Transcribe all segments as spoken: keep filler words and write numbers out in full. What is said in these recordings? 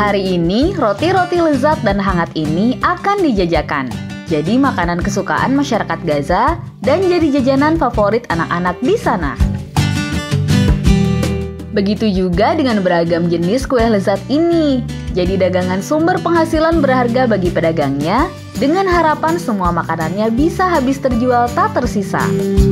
Hari ini, roti-roti lezat dan hangat ini akan dijajakan. Jadi makanan kesukaan masyarakat Gaza dan jadi jajanan favorit anak-anak di sana. Begitu juga dengan beragam jenis kue lezat ini. Jadi dagangan sumber penghasilan berharga bagi pedagangnya, dengan harapan semua makanannya bisa habis terjual tak tersisa.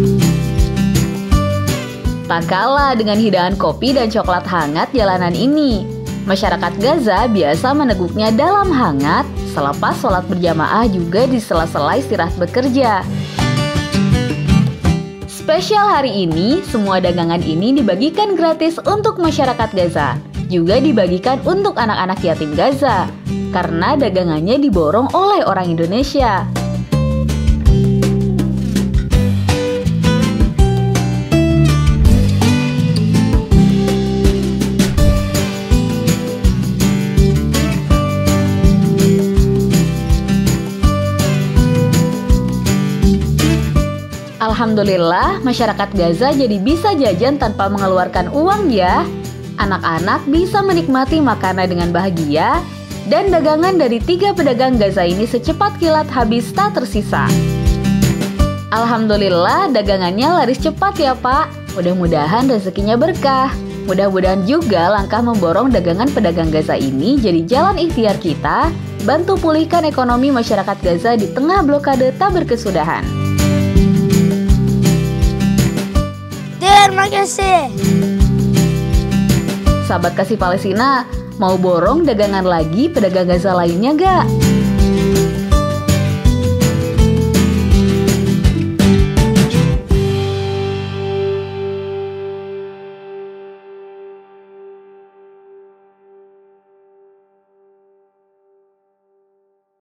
Tak kalah dengan hidangan kopi dan coklat hangat jalanan ini, masyarakat Gaza biasa meneguknya dalam hangat selepas sholat berjamaah juga di sela-sela istirahat bekerja. Spesial hari ini, semua dagangan ini dibagikan gratis untuk masyarakat Gaza. Juga dibagikan untuk anak-anak yatim Gaza, karena dagangannya diborong oleh orang Indonesia. Alhamdulillah, masyarakat Gaza jadi bisa jajan tanpa mengeluarkan uang ya. Anak-anak bisa menikmati makanan dengan bahagia, dan dagangan dari tiga pedagang Gaza ini secepat kilat habis tak tersisa. Alhamdulillah, dagangannya laris cepat ya Pak. Mudah-mudahan rezekinya berkah. Mudah-mudahan juga langkah memborong dagangan pedagang Gaza ini jadi jalan ikhtiar kita, bantu pulihkan ekonomi masyarakat Gaza di tengah blokade tak berkesudahan. Terima kasih. Sahabat Kasih Palestina, mau borong dagangan lagi pedagang Gaza lainnya gak?